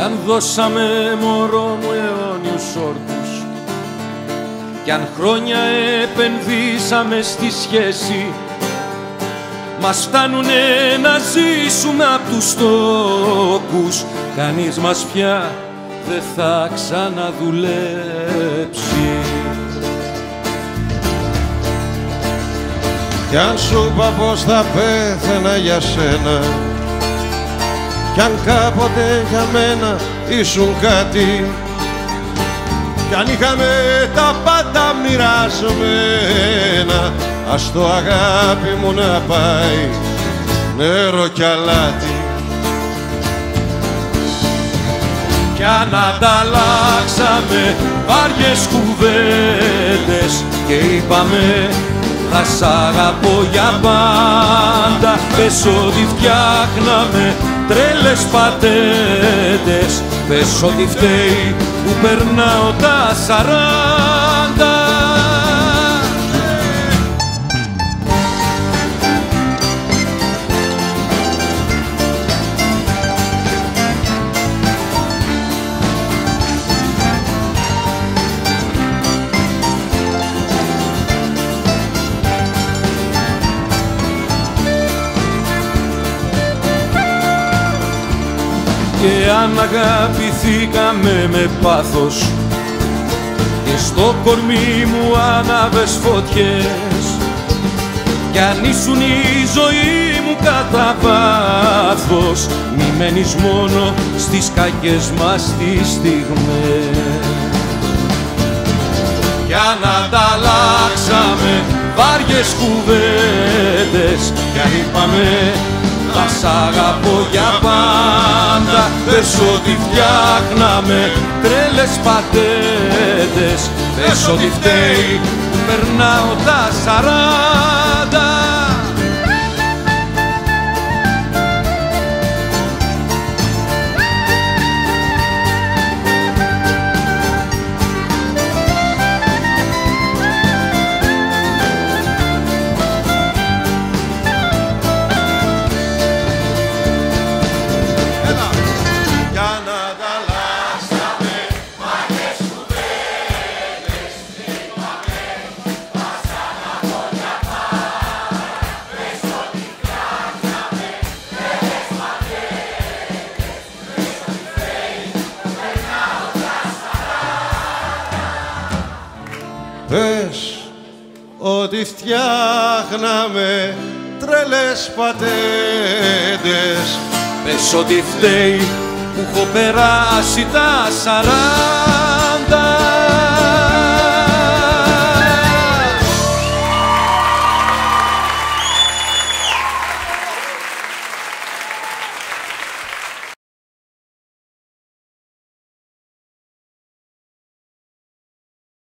αν δώσαμε μωρό μου αιώνιους όρκους κι αν χρόνια επενδύσαμε στη σχέση, μας φτάνουνε να ζήσουμε απ' τους τόκους, κανείς μας πια δεν θα ξαναδουλέψει. Κι αν σου είπα πως θα πέθαινα για σένα, κι αν κάποτε για μένα ήσουν κάτι, κι αν είχαμε τα πάντα μοιρασμένα, ας το αγάπη μου να πάει νερό κι αλάτι. Κι αν ανταλλάξαμε βάριες κουβέντες και είπαμε θα σ' αγαπώ για πάντα, πες ότι φτιάχναμε τρέλες πατέντες, πες ότι φταίει που περνάω τα 40. Και αν αγαπηθήκαμε με πάθος και στο κορμί μου άναβες φωτιές, κι αν ήσουν η ζωή μου κατά βάθος, μη μένεις μόνο στις κακές μας τις στιγμές. Κι αν ανταλλάξαμε βάριες κουβέντες κι αν είπαμε θα σ' αγαπώ για πάντα, πες ότι φτιάχναμε τρέλες πατέντες, πες ότι φταίει που περνάω τα 40. Πες ότι φτιάχναμε τρελές πατέντες, πες ότι φταίει που έχω περάσει τα 40.